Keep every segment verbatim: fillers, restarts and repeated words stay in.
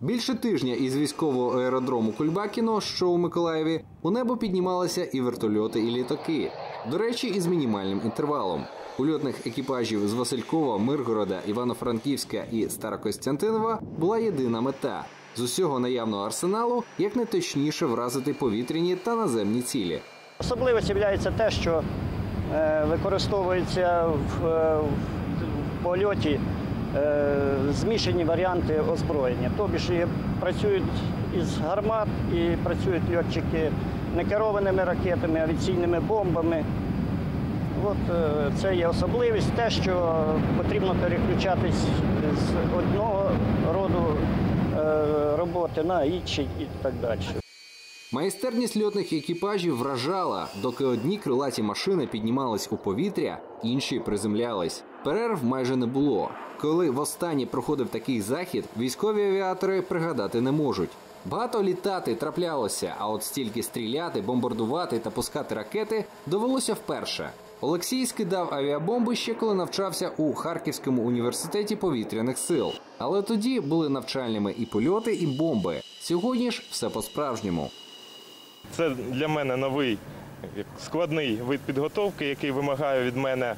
Більше тижня із військового аеродрому Кульбакіно, що у Миколаєві, у небо піднімалися і вертольоти, і літаки. До речі, із мінімальним інтервалом. У льотних екіпажів з Василькова, Миргорода, Івано-Франківська і Старокостянтинова була єдина мета – з усього наявного арсеналу якнайточніше вразити повітряні та наземні цілі. Особливістю є те, що е, використовується в, е, в польоті е, змішані варіанти озброєння. Тобто ж працюють із гармат і працюють льотчики не керованими ракетами, авіаційними бомбами. От е, це є особливість, те, що потрібно переключатись з одного роду е, роботи на інший і так далі. Майстерність льотних екіпажів вражала, доки одні крилаті машини піднімались у повітря, інші приземлялись. Перерв майже не було. Коли востаннє проходив такий захід, військові авіатори пригадати не можуть. Багато літати траплялося, а от стільки стріляти, бомбардувати та пускати ракети довелося вперше. Олексій скидав авіабомби ще коли навчався у Харківському університеті повітряних сил. Але тоді були навчальними і польоти, і бомби. Сьогодні ж все по-справжньому. Це для мене новий, складний вид підготовки, який вимагає від мене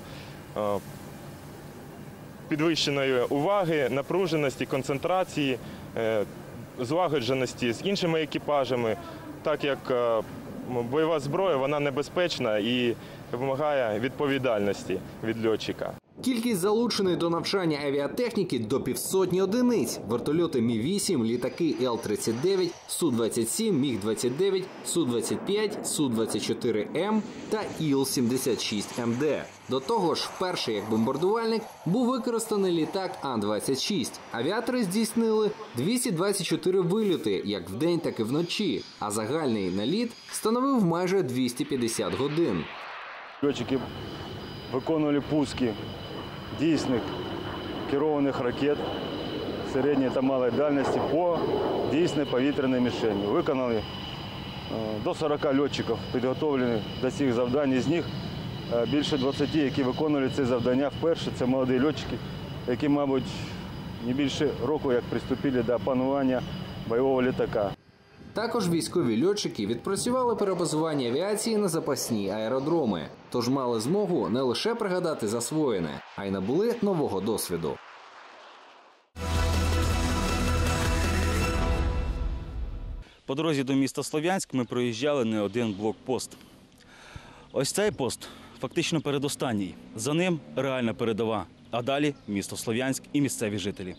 підвищеної уваги, напруженості, концентрації, злагодженості з іншими екіпажами, так як бойова зброя, вона небезпечна і вимагає відповідальності від льотчика. Кількість залученої до навчання авіатехніки до півсотні одиниць. Вертольоти Мі вісім, літаки Ел тридцять дев'ять, Су двадцять сім, Міг двадцять дев'ять, Су двадцять п'ять, Су двадцять чотири Ем та Іл сімдесят шість Ем Де. До того ж, вперше як бомбардувальник був використаний літак Ан двадцять шість. Авіатори здійснили двісті двадцять чотири вильоти, як вдень, так і вночі, а загальний наліт становив майже двісті п'ятдесят годин. Льотчики виконували пуски дійсних керованих ракет середньої та малої дальності по дійсній повітряній мішені. Виконали до сорока льотчиків, підготовлені до цих завдань. З них більше двадцяти, які виконували ці завдання вперше. Це молоді льотчики, які, мабуть, не більше року, як приступили до опанування бойового літака. Також військові льотчики відпрацювали перебазування авіації на запасні аеродроми. Тож мали змогу не лише пригадати засвоєне, а й набули нового досвіду. По дорозі до міста Слов'янськ ми проїжджали не один блокпост. Ось цей пост фактично передостанній. За ним реальна передова. А далі місто Слов'янськ і місцеві жителі.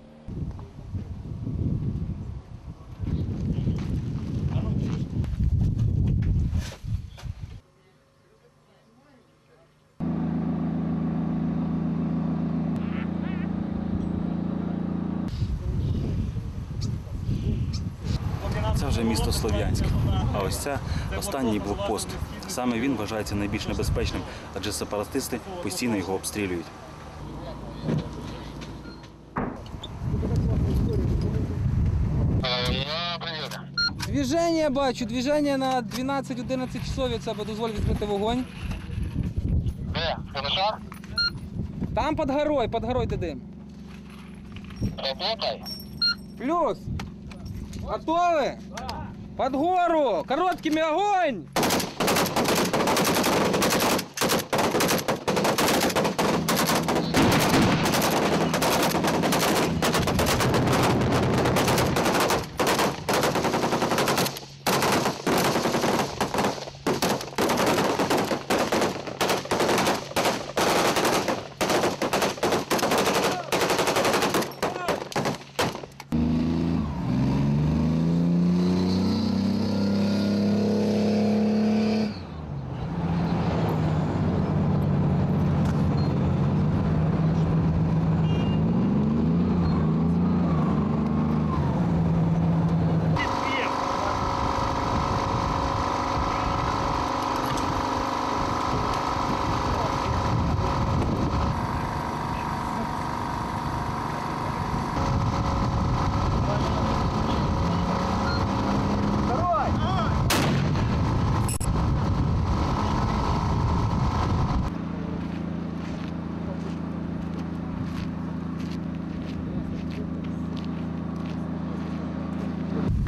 Це вже місто Слов'янськ. А ось це останній блокпост. Саме він вважається найбільш небезпечним, адже сепаратисти постійно його обстрілюють. Движення бачу, движення на дванадцять-одинадцять часов, це дозволить відкрити вогонь. Де? Комисар? Там під горою, під горою де дим. Работай. Плюс. Готовы? Под гору! Короткими огонь!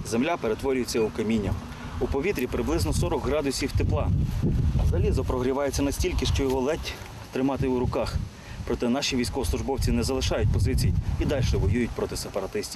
Земля перетворюється у каміння. У повітрі приблизно сорок градусів тепла. А залізо прогрівається настільки, що його ледь тримати у руках. Проте наші військовослужбовці не залишають позицій і далі воюють проти сепаратистів.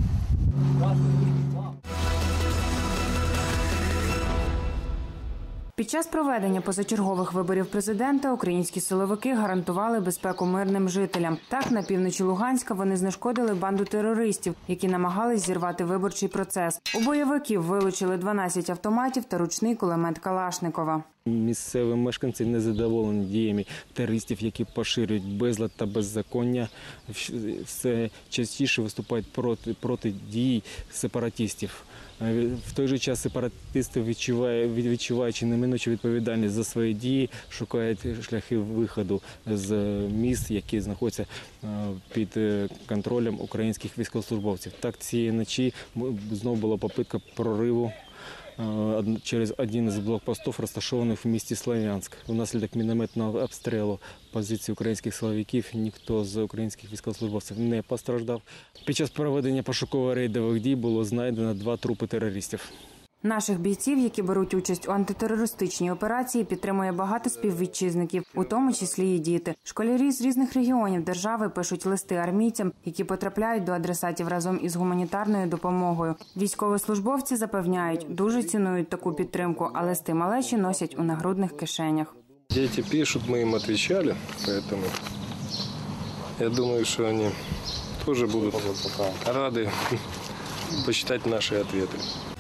Під час проведення позачергових виборів президента українські силовики гарантували безпеку мирним жителям. Так, на півночі Луганська вони знешкодили банду терористів, які намагались зірвати виборчий процес. У бойовиків вилучили дванадцять автоматів та ручний кулемет Калашникова. Місцеві мешканці незадоволені діями терористів, які поширюють безлад та беззаконня, все частіше виступають проти, проти дій сепаратистів. В той же час сепаратисти, відчуваючи неминучу відповідальність за свої дії, шукають шляхи виходу з міст, які знаходяться під контролем українських військовослужбовців. Так, цієї ночі знову була попитка прориву через один із блокпостів, розташованих в місті Слов'янськ. Внаслідок мінометного обстрілу позицій українських силовиків ніхто з українських військовослужбовців не постраждав. Під час проведення пошуково-рейдових дій було знайдено два трупи терористів. Наших бійців, які беруть участь у антитерористичній операції, підтримує багато співвітчизників, у тому числі і діти. Школярі з різних регіонів держави пишуть листи армійцям, які потрапляють до адресатів разом із гуманітарною допомогою. Військовослужбовці запевняють, дуже цінують таку підтримку, а листи малечі носять у нагрудних кишенях. Діти пишуть, ми їм відповідали, тому я думаю, що вони теж будуть раді почитати наші відповіді.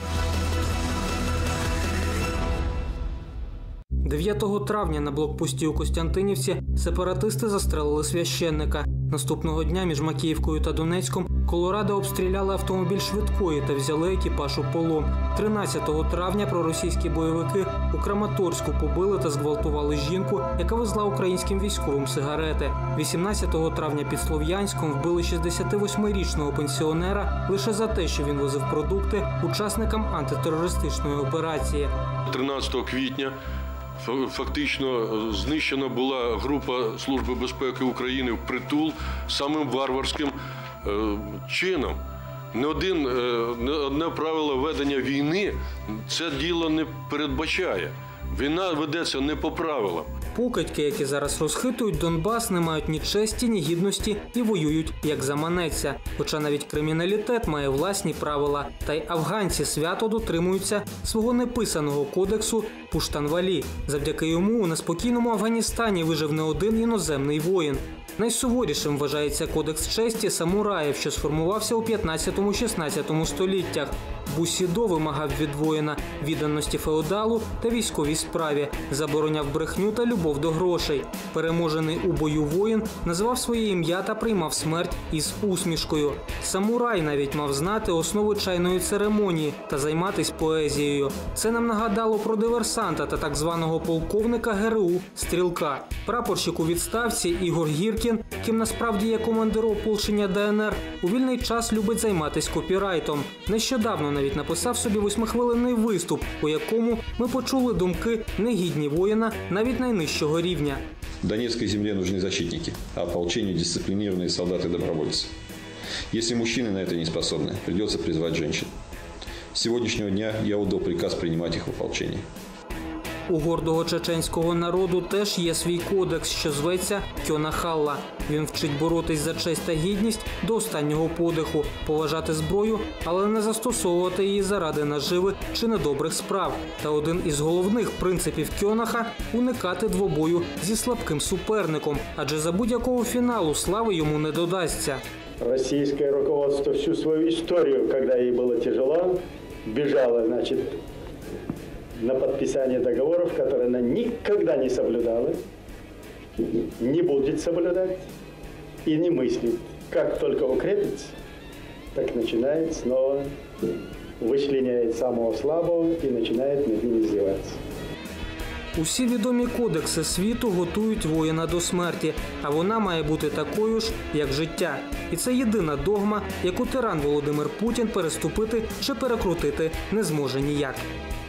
дев'ятого травня на блокпості у Костянтинівці сепаратисти застрелили священника. Наступного дня між Макіївкою та Донецьком колорадо обстріляли автомобіль швидкої та взяли екіпаж у полон. тринадцятого травня проросійські бойовики у Краматорську побили та зґвалтували жінку, яка везла українським військовим сигарети. вісімнадцятого травня під Слов'янськом вбили шістдесятивосьмирічного пенсіонера лише за те, що він возив продукти учасникам антитерористичної операції. тринадцятого квітня фактично знищена була група Служби безпеки України впритул самим варварським чином. Не один, не одне правило ведення війни це діло не передбачає. Війна ведеться не по правилам. Покидьки, які зараз розхитують Донбас, не мають ні честі, ні гідності і воюють, як заманеться. Хоча навіть криміналітет має власні правила. Та й афганці свято дотримуються свого неписаного кодексу Пуштанвалі. Завдяки йому у неспокійному Афганістані вижив не один іноземний воїн. Найсуворішим вважається кодекс честі самураїв, що сформувався у п'ятнадцятому-шістнадцятому століттях. Бусідо вимагав від воїна відданості феодалу та військовій справі, забороняв брехню та любов до грошей. Переможений у бою воїн називав своє ім'я та приймав смерть із усмішкою. Самурай навіть мав знати основи чайної церемонії та займатися поезією. Це нам нагадало про диверсанта та так званого полковника ГРУ Стрілка. Прапорщик у відставці Ігор Гіркін, ким насправді є командир ополчення ДНР, у вільний час любить займатися копірайтом. Нещодавно навіть написав собі восьмихвилинний виступ, у якому ми почули думки негідні воїна навіть найнижчого рівня. Донецкой земле нужны защитники, а ополчению дисциплинированные солдаты-добровольцы. Если мужчины на это не способны, придется призвать женщин. С сегодняшнего дня я отдал приказ принимать их в ополчение. У гордого чеченського народу теж є свій кодекс, що зветься Кьонахалла. Він вчить боротись за честь та гідність до останнього подиху, поважати зброю, але не застосовувати її заради наживи чи недобрих справ. Та один із головних принципів Кьонаха – уникати двобою зі слабким суперником, адже за будь-якого фіналу слави йому не додасться. Российское руководство всю свою историю, когда ей было тяжело, бежало, значит, на подписание договоров, которые она никогда не соблюдала, не будет соблюдать и не мыслит. Как только укрепится, так начинает снова вычленять самого слабого и начинает над ним издеваться. Усі відомі кодекси світу готують воїна до смерті, а вона має бути такою ж, як життя. І це єдина догма, яку тиран Володимир Путін переступити чи перекрутити не зможе ніяк.